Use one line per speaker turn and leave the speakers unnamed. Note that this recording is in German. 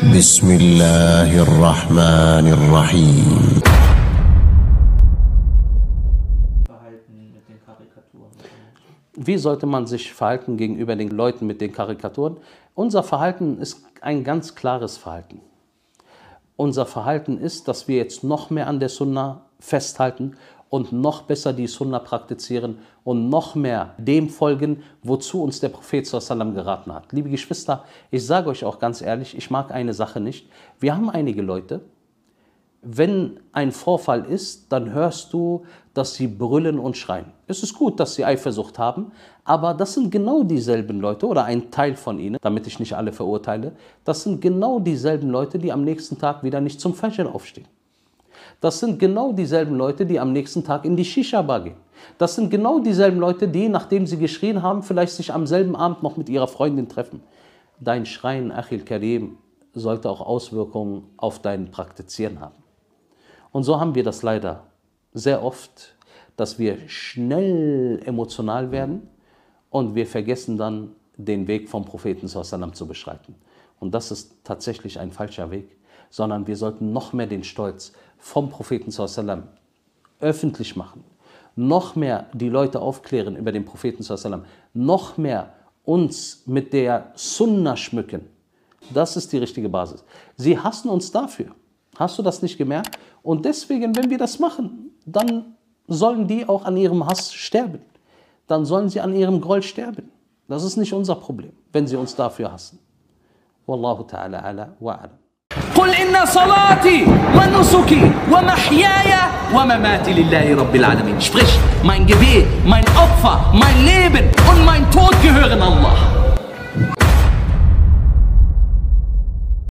بسم الله الرحمن الرحيم.
Wie sollte man sich verhalten gegenüber den Leuten mit den Karikaturen? Unser Verhalten ist ein ganz klares Verhalten. Unser Verhalten ist, dass wir jetzt noch mehr an der Sunna festhalten und noch besser die Sunna praktizieren und noch mehr dem folgen, wozu uns der Prophet ﷺ geraten hat. Liebe Geschwister, ich sage euch auch ganz ehrlich, ich mag eine Sache nicht. Wir haben einige Leute, wenn ein Vorfall ist, dann hörst du, dass sie brüllen und schreien. Es ist gut, dass sie Eifersucht haben, aber das sind genau dieselben Leute oder ein Teil von ihnen, damit ich nicht alle verurteile, das sind genau dieselben Leute, die am nächsten Tag wieder nicht zum Fajr aufstehen. Das sind genau dieselben Leute, die am nächsten Tag in die Shisha-Bar gehen. Das sind genau dieselben Leute, die, nachdem sie geschrien haben, vielleicht sich am selben Abend noch mit ihrer Freundin treffen. Dein Schreien, Akhil Karim, sollte auch Auswirkungen auf dein Praktizieren haben. Und so haben wir das leider sehr oft, dass wir schnell emotional werden und wir vergessen dann, den Weg vom Propheten ﷺ zu beschreiten. Und das ist tatsächlich ein falscher Weg, sondern wir sollten noch mehr den Stolz vom Propheten ﷺ öffentlich machen, noch mehr die Leute aufklären über den Propheten ﷺ, noch mehr uns mit der Sunna schmücken. Das ist die richtige Basis. Sie hassen uns dafür. Hast du das nicht gemerkt? Und deswegen, wenn wir das machen, dann sollen die auch an ihrem Hass sterben. Dann sollen sie an ihrem Groll sterben. Das ist nicht unser Problem, wenn sie uns dafür hassen. Wallahu ta'ala ala wa alam.
قل إن صلاتي ونسكي ومحياي ومماتي لله رب العالمين. Sprich, mein Gebet, mein Opfer, mein Leben und mein Tod gehören Allah.